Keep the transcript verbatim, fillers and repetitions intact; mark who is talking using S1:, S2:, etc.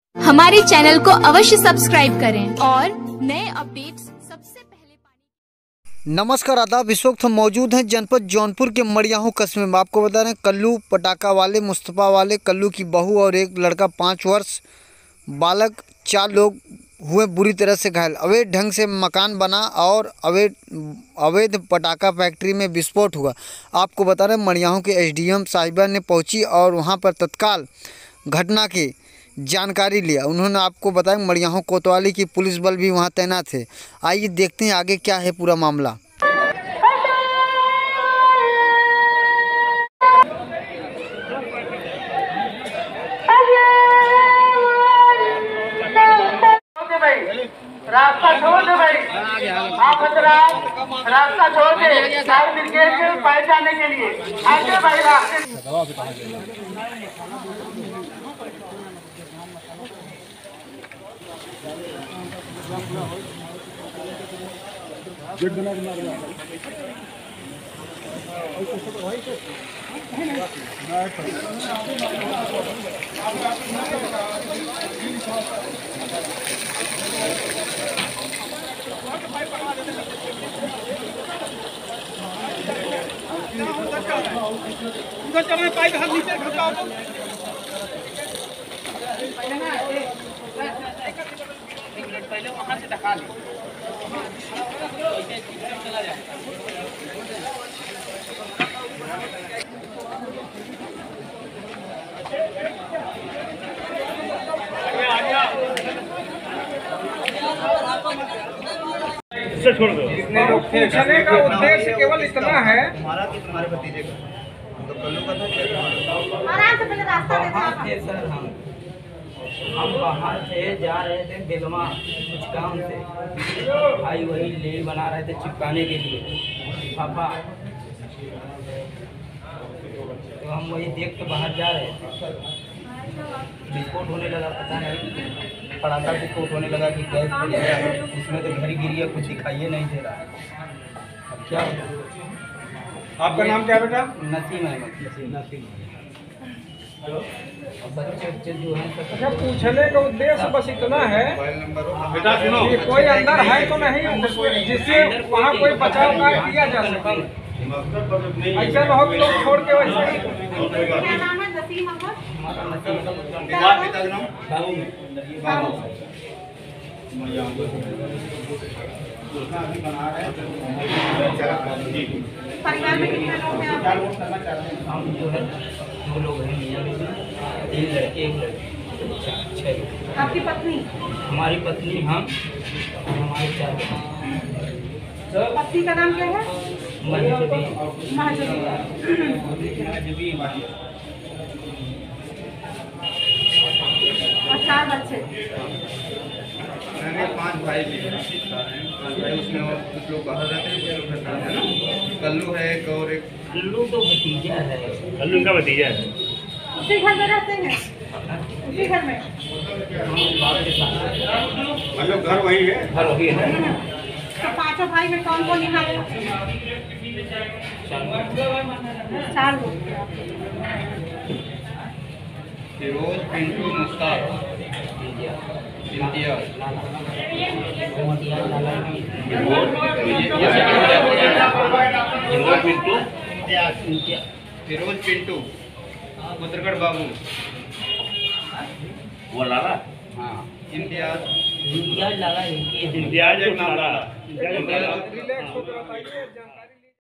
S1: हमारे चैनल को अवश्य सब्सक्राइब करें और नए अपडेट्स सबसे पहले पाने।
S2: नमस्कार, आदाब। इस वक्त हम मौजूद हैं जनपद जौनपुर के मड़ियाहू कस्बे में। आपको बता रहे हैं कल्लू पटाखा वाले मुस्तफ़ा वाले कल्लू की बहू और एक लड़का पाँच वर्ष बालक चार लोग हुए बुरी तरह से घायल। अवैध ढंग से मकान बना और अवैध अवैध पटाखा फैक्ट्री में विस्फोट हुआ। आपको बता रहे हैं मड़ियाहू के एसडीएम साहिबा ने पहुंची और वहां पर तत्काल घटना की जानकारी लिया। उन्होंने आपको बताया मड़ियाहू कोतवाली की पुलिस बल भी वहां तैनात है। आइए देखते हैं आगे क्या है पूरा मामला।
S3: रास्ता छोड़ दे भाई, आप रास्ता छोड़ दे फायर ब्रिगेड के पाए जाने के लिए आगे भाई रास्ते। उधर चलो, पाइप हाथ नीचे खिसकाओ तो एक मिनट पहले वहां से ढका ले। चला जाए
S4: से छोड़ दो।
S3: पूछने का उद्देश्य केवल इतना है
S5: हमारा कि तुम्हारे भतीजे का तो कल्लू का था।
S6: आराम से पहले रास्ता देखा।
S7: सर हम हम बाहर से जा रहे थे बेलवा कुछ काम से, भाई वही ले बना रहे थे चिपकाने के लिए पापा, तो हम वही देख के बाहर जा रहे थे, विस्फोट होने लगा। पता नहीं पटाखा विस्फोट होने लगा कि गैस बन गया, उसमें तो घर गिर गया, कुछ दिखाई नहीं दे रहा है। अब क्या
S3: आपका नाम क्या बेटा?
S7: नसीम अहमद। नसीम बच्चे बच्चे जो हैं
S3: अच्छा, पूछने का उद्देश्य बस इतना है
S4: बेटा सुनो,
S3: कि कोई अंदर है तो नहीं जिससे वहाँ कोई बचाव कार्य किया जा सके। ऐसा न हो कि लोग छोड़ के वैसे ही।
S6: क्या नाम है? नसीम अहमद।
S7: हमारा नसीम
S5: पिता का नाम
S7: बाबू
S6: बाबू। परिवार में कितने लोग हैं आप?
S7: हम जो है दो लोग हैं, मियाँ बीवी, तीन लड़के एक लड़की, चार छः लोग।
S6: आपकी पत्नी?
S7: हमारी पत्नी, हम और हमारे चार बच्चे।
S6: पत्नी का नाम क्या है?
S7: महजूबी
S6: महजूबी। और चार बच्चे?
S5: मैंने पांच भाई भी हैं, पांच भाई, उसमें और कुछ लोग बाहर रहते हैं, कुछ लोग घर में है ना। कल्लू है एक और एक
S7: कल्लू तो भतीजा है।
S4: कल्लू का भतीजा है।
S6: उसी घर में रहते हैं? उसी घर में?
S5: मतलब घर वही है।
S7: घर वही है।
S6: तो पांचों भाई में कौन कौन यहाँ है? चार लोग।
S5: फिरोज, पिंटू, मुश्ताक, इम्तियाज। फिरोज, पिंटू, मुद्रगढ़ बाबू,
S4: वो लाला,
S5: हाँ, इम्तियाज,
S7: इम्तियाज लाला एक ही है।
S4: इम्तियाज एक नाम लाला।
S3: रिलैक्स होकर बताइए जानकारी।